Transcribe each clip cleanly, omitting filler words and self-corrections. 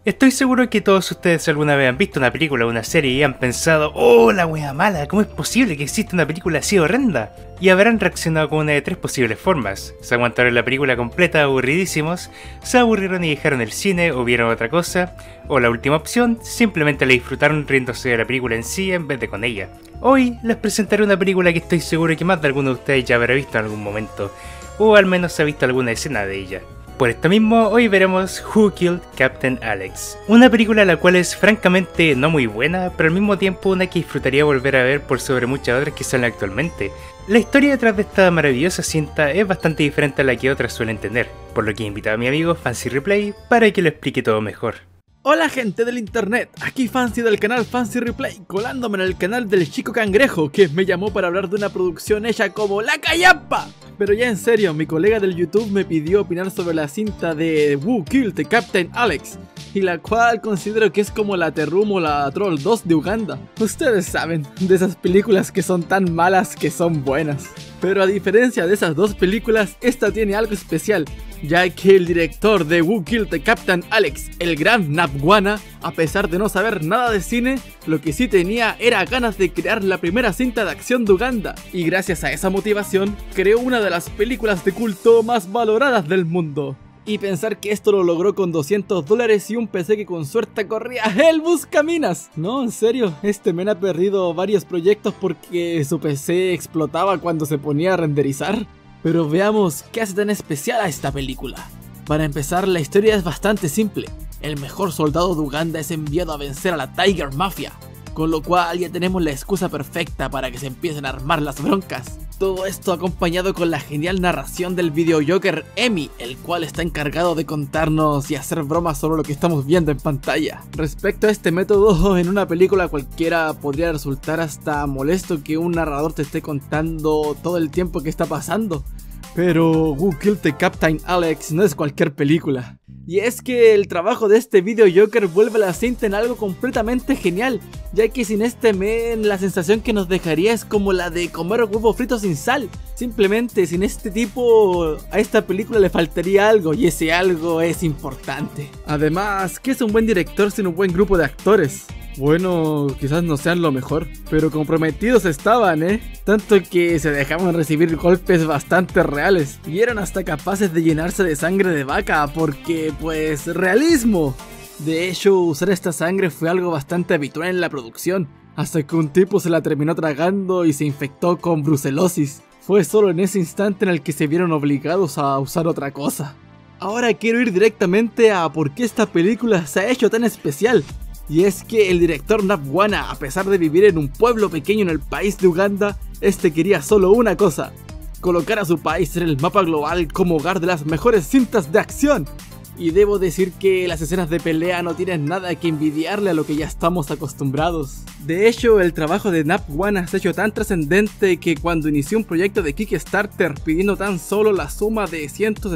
Estoy seguro que todos ustedes alguna vez han visto una película o una serie y han pensado: ¡oh, la wea mala! ¿Cómo es posible que exista una película así horrenda? Y habrán reaccionado con una de tres posibles formas: se aguantaron la película completa aburridísimos, se aburrieron y dejaron el cine o vieron otra cosa, o la última opción, simplemente la disfrutaron riéndose de la película en sí en vez de con ella. Hoy les presentaré una película que estoy seguro que más de alguno de ustedes ya habrá visto en algún momento, o al menos ha visto alguna escena de ella. Por esto mismo, hoy veremos Who Killed Captain Alex, una película la cual es francamente no muy buena, pero al mismo tiempo una que disfrutaría volver a ver por sobre muchas otras que salen actualmente. La historia detrás de esta maravillosa cinta es bastante diferente a la que otras suelen tener, por lo que he invitado a mi amigo Fancy Replay para que lo explique todo mejor. Hola gente del internet, aquí Fancy del canal Fancy Replay, colándome en el canal del Chico Cangrejo, que me llamó para hablar de una producción hecha como La Callampa. Pero ya en serio, mi colega del YouTube me pidió opinar sobre la cinta de Who Killed Captain Alex, y la cual considero que es como la Terrum o la Troll 2 de Uganda. Ustedes saben, de esas películas que son tan malas que son buenas. Pero a diferencia de esas dos películas, esta tiene algo especial, ya que el director de Who Killed Captain Alex, el gran Nabwana, a pesar de no saber nada de cine, lo que sí tenía era ganas de crear la primera cinta de acción de Uganda, y gracias a esa motivación, creó una de las películas de culto más valoradas del mundo. Y pensar que esto lo logró con $200 y un PC que con suerte corría el Buscaminas. No, en serio, este men ha perdido varios proyectos porque su PC explotaba cuando se ponía a renderizar. Pero veamos qué hace tan especial a esta película. Para empezar, la historia es bastante simple. El mejor soldado de Uganda es enviado a vencer a la Tiger Mafia, con lo cual ya tenemos la excusa perfecta para que se empiecen a armar las broncas. Todo esto acompañado con la genial narración del videojoker Emi, el cual está encargado de contarnos y hacer bromas sobre lo que estamos viendo en pantalla. Respecto a este método, en una película cualquiera podría resultar hasta molesto que un narrador te esté contando todo el tiempo que está pasando. Pero Who Killed Captain Alex no es cualquier película. Y es que el trabajo de este videojoker vuelve a la cinta en algo completamente genial, ya que sin este men la sensación que nos dejaría es como la de comer huevo frito sin sal. Simplemente sin este tipo a esta película le faltaría algo, y ese algo es importante. Además, ¿qué es un buen director sin un buen grupo de actores? Bueno, quizás no sean lo mejor, pero comprometidos estaban, tanto que se dejaban recibir golpes bastante reales y eran hasta capaces de llenarse de sangre de vaca porque, pues, realismo. De hecho, usar esta sangre fue algo bastante habitual en la producción, hasta que un tipo se la terminó tragando y se infectó con brucelosis. Fue solo en ese instante en el que se vieron obligados a usar otra cosa. Ahora quiero ir directamente a por qué esta película se ha hecho tan especial. Y es que el director Nabwana, a pesar de vivir en un pueblo pequeño en el país de Uganda, este quería solo una cosa: colocar a su país en el mapa global como hogar de las mejores cintas de acción. Y debo decir que las escenas de pelea no tienen nada que envidiarle a lo que ya estamos acostumbrados. De hecho, el trabajo de Nabwana se ha hecho tan trascendente que cuando inició un proyecto de Kickstarter pidiendo tan solo la suma de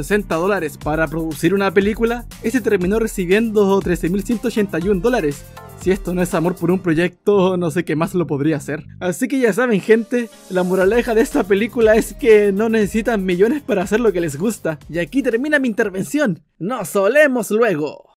$160 para producir una película, este terminó recibiendo $13.181. Si esto no es amor por un proyecto, no sé qué más lo podría hacer. Así que ya saben, gente, la moraleja de esta película es que no necesitan millones para hacer lo que les gusta. Y aquí termina mi intervención. ¡Nos solemos luego!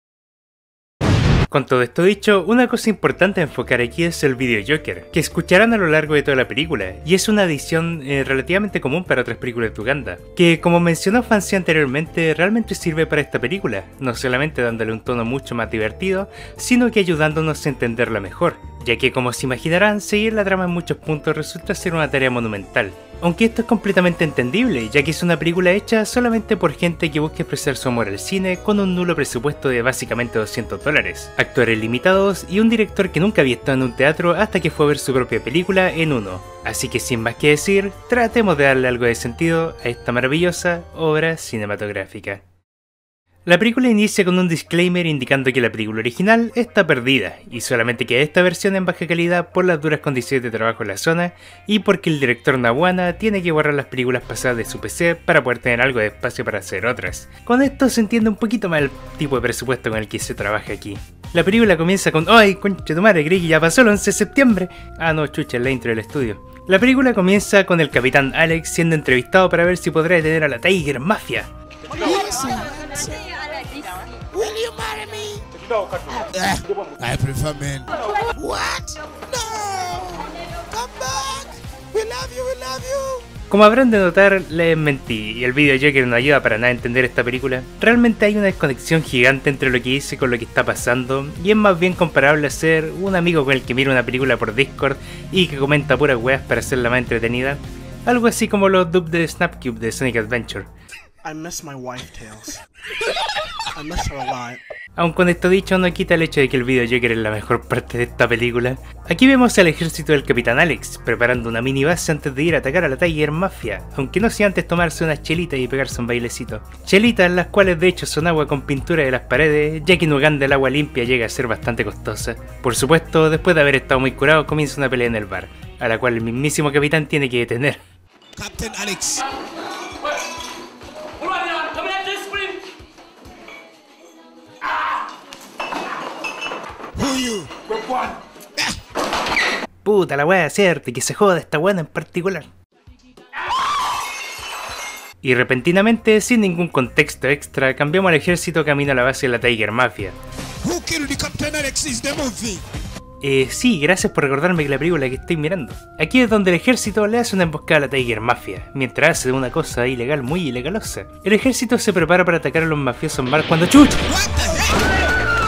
Con todo esto dicho, una cosa importante a enfocar aquí es el videojoker, que escucharán a lo largo de toda la película, y es una adición relativamente común para otras películas de Uganda, que como mencionó Fancy anteriormente, realmente sirve para esta película, no solamente dándole un tono mucho más divertido, sino que ayudándonos a entenderla mejor, ya que como se imaginarán, seguir la trama en muchos puntos resulta ser una tarea monumental. Aunque esto es completamente entendible, ya que es una película hecha solamente por gente que busca expresar su amor al cine con un nulo presupuesto de básicamente $200, actores limitados y un director que nunca había estado en un teatro hasta que fue a ver su propia película en uno. Así que sin más que decir, tratemos de darle algo de sentido a esta maravillosa obra cinematográfica. La película inicia con un disclaimer indicando que la película original está perdida y solamente queda esta versión en baja calidad por las duras condiciones de trabajo en la zona y porque el director Nabwana tiene que borrar las películas pasadas de su PC para poder tener algo de espacio para hacer otras. Con esto se entiende un poquito más el tipo de presupuesto con el que se trabaja aquí. La película comienza con ¡ay, concha tu madre! Creí que ya pasó el 11 de septiembre. Ah no, chucha, es la intro del estudio. La película comienza con el capitán Alex siendo entrevistado para ver si podrá detener a la Tiger Mafia. I prefer men. What? No! Come back! We love you, we love you! Como habrán de notar, les mentí, y el video Joker no ayuda para nada a entender esta película. Realmente hay una desconexión gigante entre lo que hice con lo que está pasando, y es más bien comparable a ser un amigo con el que mira una película por Discord y que comenta puras weas para hacerla más entretenida. Algo así como los dubs de Snapcube de Sonic Adventure. I miss my wife, Tails. I miss her a lot. Aun con esto dicho, no quita el hecho de que el video Joker es la mejor parte de esta película. Aquí vemos al ejército del Capitán Alex, preparando una mini base antes de ir a atacar a la Tiger Mafia, aunque no sea antes tomarse unas chelitas y pegarse un bailecito. Chelitas las cuales de hecho son agua con pintura de las paredes, ya que en Uganda el agua limpia llega a ser bastante costosa. Por supuesto, después de haber estado muy curado, comienza una pelea en el bar, a la cual el mismísimo capitán tiene que detener. Captain Alex. Who you? Puta la wea, cierto, y que se joda esta buena en particular. Y repentinamente, sin ningún contexto extra, cambiamos al ejército camino a la base de la Tiger Mafia. Who killed the Captain Alex is the movie? Sí, gracias por recordarme que la película que estoy mirando. Aquí es donde el ejército le hace una emboscada a la Tiger Mafia, mientras hace una cosa ilegal muy ilegalosa. El ejército se prepara para atacar a los mafiosos mal cuando ¡chucha! What the heck?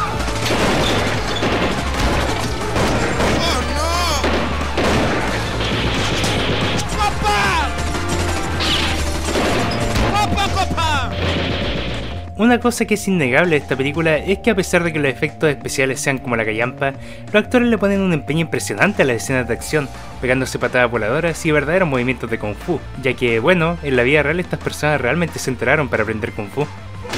Una cosa que es innegable de esta película es que a pesar de que los efectos especiales sean como la callampa, los actores le ponen un empeño impresionante a las escenas de acción, pegándose patadas voladoras y verdaderos movimientos de Kung Fu, ya que, bueno, en la vida real estas personas realmente se enteraron para aprender Kung Fu.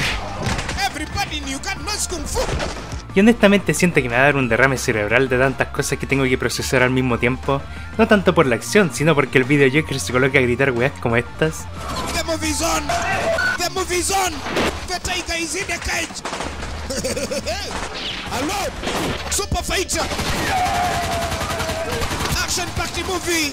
Y honestamente siento que me va a dar un derrame cerebral de tantas cosas que tengo que procesar al mismo tiempo, no tanto por la acción, sino porque el video Joker se coloca a gritar weas como estas. The movie's on! The movie's on! The tiger is in the cage! Hello! Super fighter! Action party movie!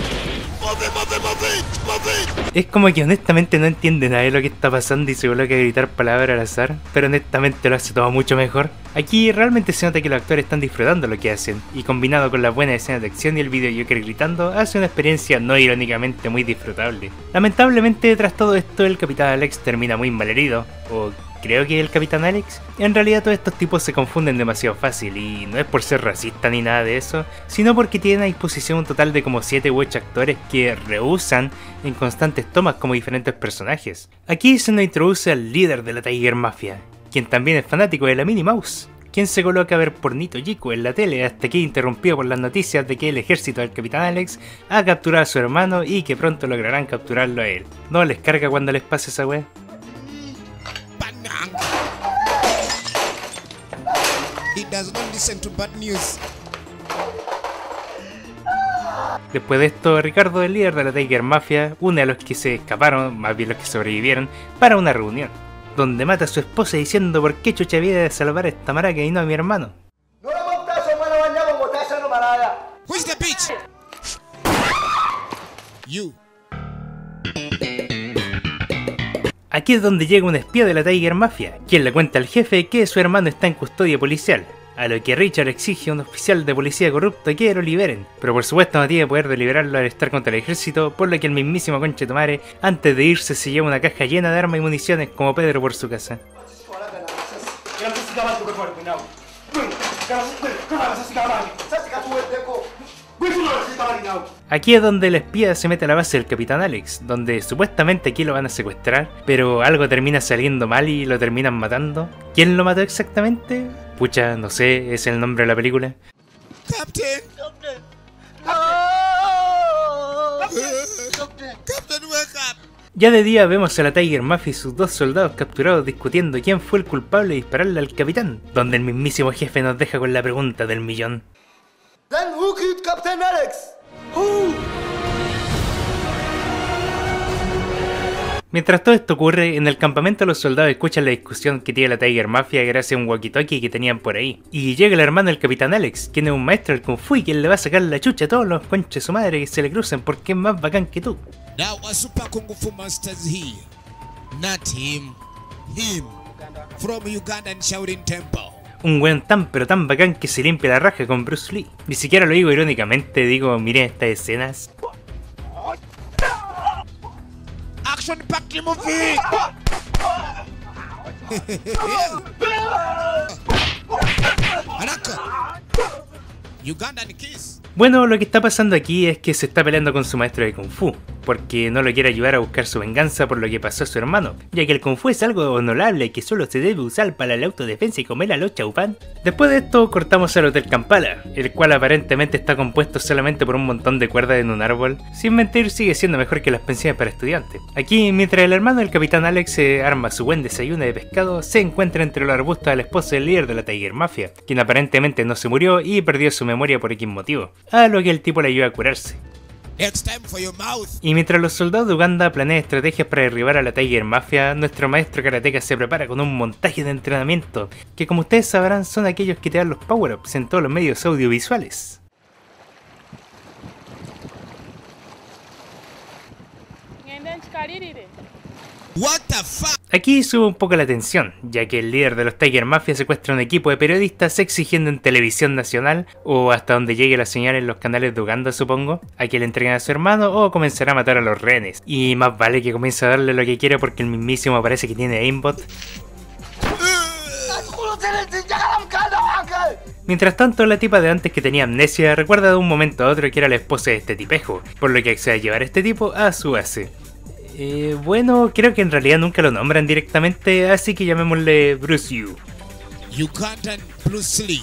Move! Es como que honestamente no entiende nada de lo que está pasando y se coloca a gritar palabras al azar, pero honestamente lo hace todo mucho mejor. Aquí realmente se nota que los actores están disfrutando lo que hacen, y combinado con las buenas escenas de acción y el video Joker gritando, hace una experiencia no irónicamente muy disfrutable. Lamentablemente, tras todo esto, el Capitán Alex termina muy malherido, o creo que el Capitán Alex. En realidad todos estos tipos se confunden demasiado fácil, y no es por ser racista ni nada de eso, sino porque tienen a disposición un total de como 7 u 8 actores que rehusan en constantes tomas como diferentes personajes. Aquí se nos introduce al líder de la Tiger Mafia, quien también es fanático de la Minnie Mouse, quien se coloca a ver pornito chico en la tele hasta que es interrumpido por las noticias de que el ejército del Capitán Alex ha capturado a su hermano y que pronto lograrán capturarlo a él. ¿No les carga cuando les pasa esa wea? He does not listen to bad news. Después de esto, Ricardo, el líder de la Tiger Mafia, une a los que se escaparon, más bien los que sobrevivieron, para una reunión, donde mata a su esposa diciendo por qué chucha había de salvar a esta maraca y no a mi hermano. Who's the bitch? You. Aquí es donde llega un espía de la Tiger Mafia, quien le cuenta al jefe que su hermano está en custodia policial, a lo que Richard exige a un oficial de policía corrupto que lo liberen, pero por supuesto no tiene poder de liberarlo al estar contra el ejército, por lo que el mismísimo Conchetumare, antes de irse, se lleva una caja llena de armas y municiones como Pedro por su casa. Aquí es donde el espía se mete a la base del Capitán Alex, donde supuestamente aquí lo van a secuestrar, pero algo termina saliendo mal y lo terminan matando. ¿Quién lo mató exactamente? Pucha, no sé, es el nombre de la película. Captain! Captain, wake up! Ya de día vemos a la Tiger Mafia y sus 2 soldados capturados discutiendo quién fue el culpable de dispararle al capitán, donde el mismísimo jefe nos deja con la pregunta del millón. Then who killed Captain Alex? Who? Mientras todo esto ocurre, en el campamento los soldados escuchan la discusión que tiene la Tiger Mafia gracias a un walkie-talkie que tenían por ahí. Y llega el hermano del Capitán Alex, quien es un maestro del Kung Fu y quien le va a sacar la chucha a todos los conches de su madre que se le crucen porque es más bacán que tú. Now a super Kung Fu master's here. Not him. Him. From Ugandan Shaolin Temple. Un weón tan pero tan bacán que se limpia la raja con Bruce Lee. Ni siquiera lo digo irónicamente, digo, miren estas escenas. Action packed movie. Ugandan Kiss. Bueno, lo que está pasando aquí es que se está peleando con su maestro de Kung Fu, porque no lo quiere ayudar a buscar su venganza por lo que pasó a su hermano, ya que el Kung Fu es algo honorable que solo se debe usar para la autodefensa y comer a los chaufán. Después de esto cortamos al Hotel Kampala, el cual aparentemente está compuesto solamente por un montón de cuerdas en un árbol. Sin mentir, sigue siendo mejor que las pensiones para estudiantes. Aquí, mientras el hermano del capitán Alex se arma su buen desayuno de pescado, se encuentra entre los arbustos al esposo del líder de la Tiger Mafia, quien aparentemente no se murió y perdió su memoria por X motivo, a lo que el tipo le ayuda a curarse. Y mientras los soldados de Uganda planean estrategias para derribar a la Tiger Mafia, nuestro maestro karateka se prepara con un montaje de entrenamiento, que como ustedes sabrán son aquellos que te dan los power-ups en todos los medios audiovisuales. What the fuck? Aquí sube un poco la tensión, ya que el líder de los Tiger Mafia secuestra un equipo de periodistas exigiendo en televisión nacional, o hasta donde llegue la señal en los canales de Uganda supongo, a que le entreguen a su hermano o comenzará a matar a los rehenes. Y más vale que comience a darle lo que quiere porque el mismísimo parece que tiene aimbot. Mientras tanto, la tipa de antes que tenía amnesia recuerda de un momento a otro que era la esposa de este tipejo, por lo que accede a llevar a este tipo a su base. Bueno, creo que en realidad nunca lo nombran directamente, así que llamémosle Bruce Yu. Ugandan Bruce Lee.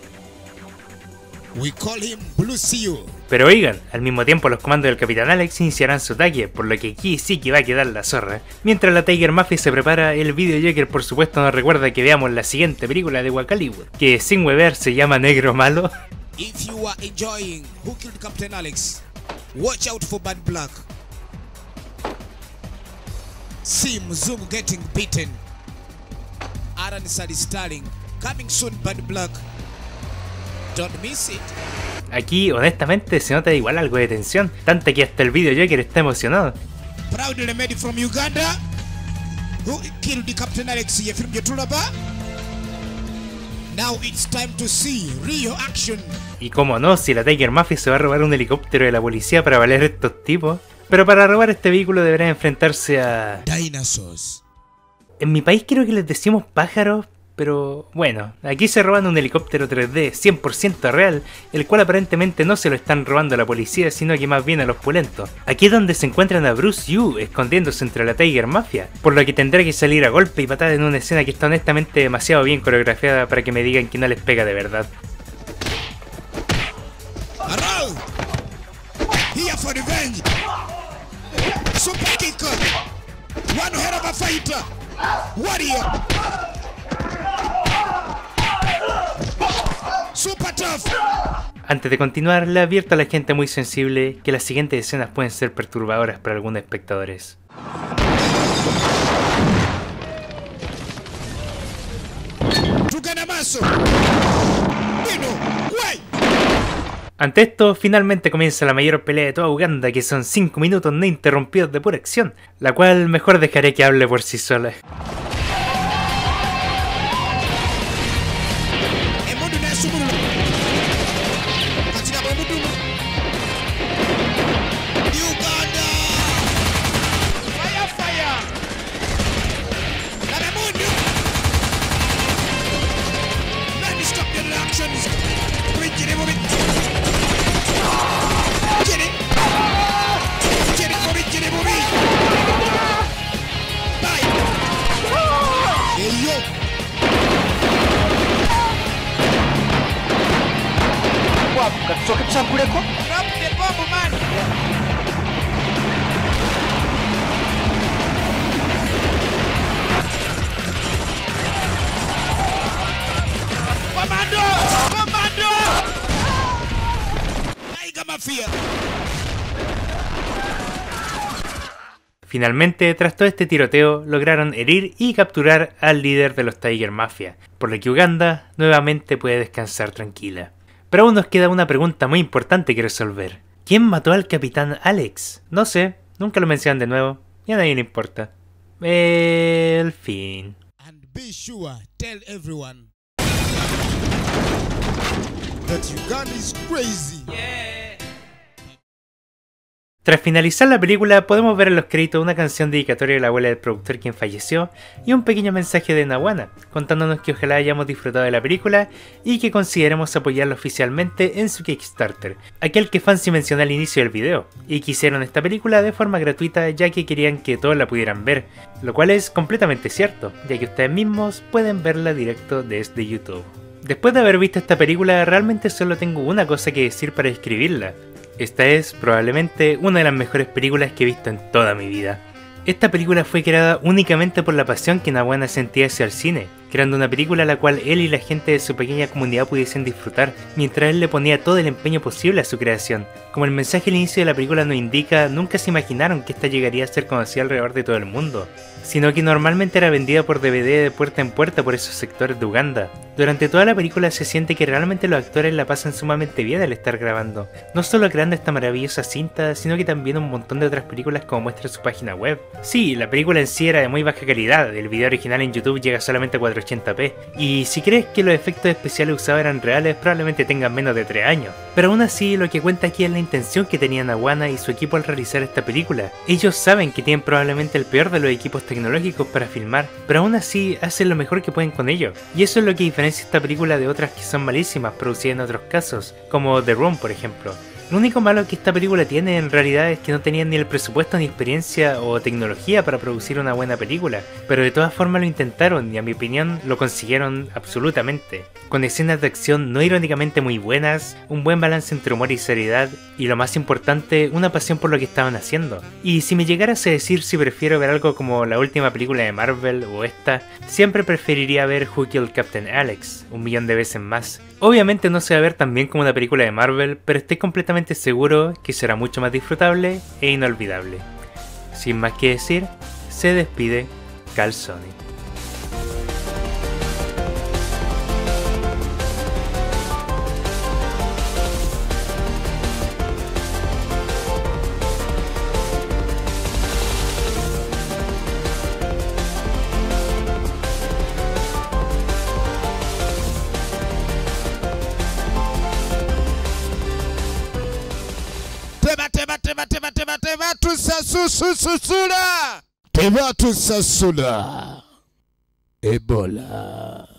We call him Bruce Yu. Pero oigan, al mismo tiempo los comandos del Capitán Alex iniciarán su ataque, por lo que aquí sí que va a quedar la zorra. Mientras la Tiger Mafia se prepara, el video Joker por supuesto nos recuerda que veamos la siguiente película de Wakaliwood, que sin huevear se llama Negro Malo. If you are enjoying Who Killed Captain Alex, watch out for Bad Black. Sim Zoom getting beaten. Aaron Sadi Starling coming soon. Bad Black. Don't miss it. Aquí honestamente se nota igual algo de tensión, tanto que hasta el video Joker está emocionado. Proudly made from Uganda. Who killed the Captain Alex from Yotulaba? Now it's time to see real action. Y como no, si la Tiger Mafia se va a robar un helicóptero de la policía para valer a estos tipos. Pero para robar este vehículo deberán enfrentarse a... Dinosaurs. En mi país creo que les decimos pájaros, pero bueno, aquí se roban un helicóptero 3D 100% real, el cual aparentemente no se lo están robando a la policía, sino que más bien a los pulentos. Aquí es donde se encuentran a Bruce Yu escondiéndose entre la Tiger Mafia, por lo que tendrá que salir a golpe y patada en una escena que está honestamente demasiado bien coreografiada para que me digan que no les pega de verdad. Around. Here for revenge. Super kicker. One head of a fighter. Warrior. Super tough. Antes de continuar, le advierto a la gente muy sensible que las siguientes escenas pueden ser perturbadoras para algunos espectadores. Ante esto, finalmente comienza la mayor pelea de toda Uganda, que son 5 minutos no interrumpidos de pura acción, la cual mejor dejaré que hable por sí sola. Finalmente, tras todo este tiroteo, lograron herir y capturar al líder de los Tiger Mafia, por lo que Uganda nuevamente puede descansar tranquila. Pero aún nos queda una pregunta muy importante que resolver. ¿Quién mató al capitán Alex? No sé, nunca lo mencionan de nuevo, y a nadie le importa. El fin. And be sure, tell everyone. that Uganda is crazy. Tras finalizar la película, podemos ver en los créditos una canción dedicatoria a la abuela del productor quien falleció y un pequeño mensaje de Nawana, contándonos que ojalá hayamos disfrutado de la película y que consideremos apoyarla oficialmente en su Kickstarter, aquel que Fancy mencionó al inicio del video, y que hicieron esta película de forma gratuita ya que querían que todos la pudieran ver, lo cual es completamente cierto, ya que ustedes mismos pueden verla directo desde YouTube. Después de haber visto esta película, realmente solo tengo una cosa que decir para describirla. Esta es probablemente una de las mejores películas que he visto en toda mi vida. Esta película fue creada únicamente por la pasión que Nawana sentía hacia el cine, creando una película la cual él y la gente de su pequeña comunidad pudiesen disfrutar, mientras él le ponía todo el empeño posible a su creación. Como el mensaje al inicio de la película nos indica, nunca se imaginaron que esta llegaría a ser conocida alrededor de todo el mundo, sino que normalmente era vendida por DVD de puerta en puerta por esos sectores de Uganda. Durante toda la película se siente que realmente los actores la pasan sumamente bien al estar grabando, no solo creando esta maravillosa cinta, sino que también un montón de otras películas como muestra su página web. Sí, la película en sí era de muy baja calidad, el video original en YouTube llega solamente a 480p, y si crees que los efectos especiales usados eran reales, probablemente tengan menos de 3 años. Pero aún así, lo que cuenta aquí es la intención que tenían Nawana y su equipo al realizar esta película. Ellos saben que tienen probablemente el peor de los equipos tecnológicos para filmar, pero aún así hacen lo mejor que pueden con ello. Y eso es lo que diferencia esta película de otras que son malísimas producidas en otros casos, como The Room por ejemplo. Lo único malo que esta película tiene en realidad es que no tenían ni el presupuesto ni experiencia o tecnología para producir una buena película, pero de todas formas lo intentaron y a mi opinión lo consiguieron absolutamente. Con escenas de acción no irónicamente muy buenas, un buen balance entre humor y seriedad y lo más importante, una pasión por lo que estaban haciendo. Y si me llegaras a decir si prefiero ver algo como la última película de Marvel o esta, siempre preferiría ver Who Killed Captain Alex, 1.000.000 de veces más. Obviamente no se va a ver tan bien como una película de Marvel, pero estoy completamente seguro que será mucho más disfrutable e inolvidable. Sin más que decir, se despide Calzone. Tebatu Sasula Ebola.